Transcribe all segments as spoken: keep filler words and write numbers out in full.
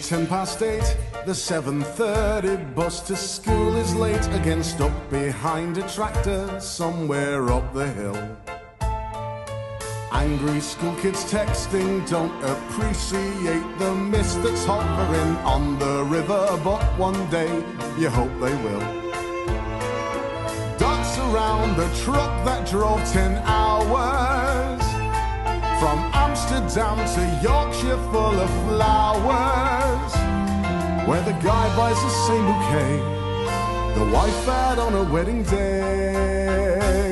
ten past eight, the seven thirty bus to school is late. Again stuck behind a tractor somewhere up the hill. Angry school kids texting, don't appreciate the mist that's hovering on the river, but one day you hope they will. Dots around the truck that drove ten hours from Amsterdam to Yorkshire, full of flowers, where the guy buys the same bouquet the wife had on her wedding day.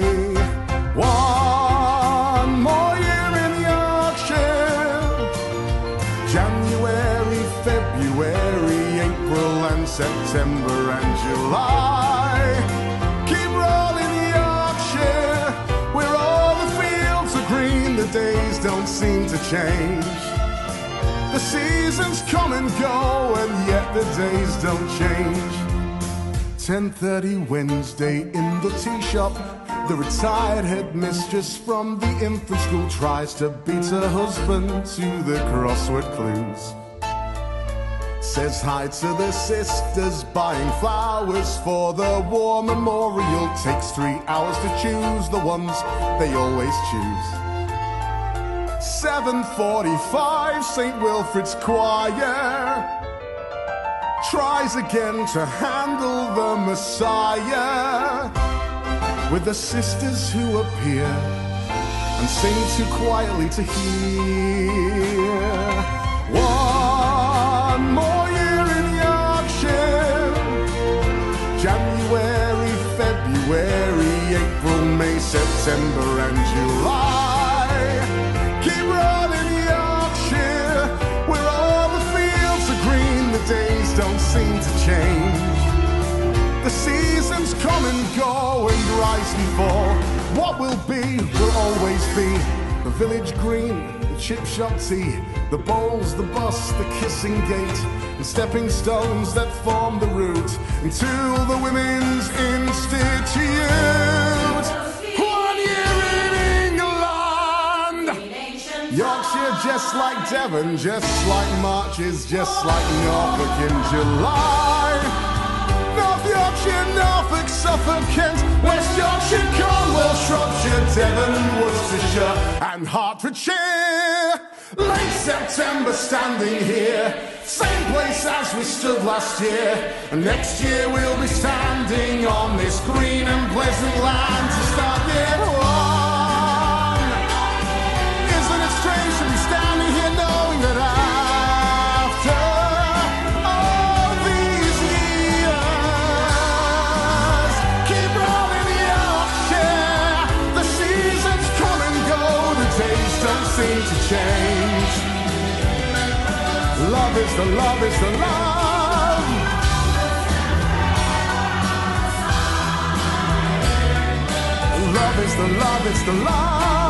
One more year in Yorkshire, January, February, April and September and July. Keep rolling Yorkshire, where all the fields are green, the days don't seem to change. The seasons come and go, and yet the days don't change. ten thirty Wednesday in the tea shop, the retired headmistress from the infant school tries to beat her husband to the crossword clues. Says hi to the sisters buying flowers for the war memorial. Takes three hours to choose the ones they always choose. seven forty-five, Saint Wilfrid's choir tries again to handle the Messiah, with the sisters who appear and sing too quietly to hear. One more year in Yorkshire, January, February, April, May, September and July. Keep rolling Yorkshire, where all the fields are green, the days don't seem to change. The seasons come and go and rise and fall. What will be, will always be. The village green, the chip shop tea, the bowls, the bus, the kissing gate, and stepping stones that form the route into the Women's Institute. One year in England, Yorkshire just like Devon, just like Marches, just like Norfolk in July. North Yorkshire, Norfolk, Suffolk, Kent, West Yorkshire, Cornwall, Shropshire, Devon, Worcestershire and Hertfordshire. Late September standing here, same place as we stood last year, and next year we'll be standing on this green and pleasant land to start year one. Isn't it strange to be standing here knowing that after all these years, keep rolling Yorkshire, the seasons come and go, the days don't seem to change. Love is the love is the love. Love is the love, it's the love.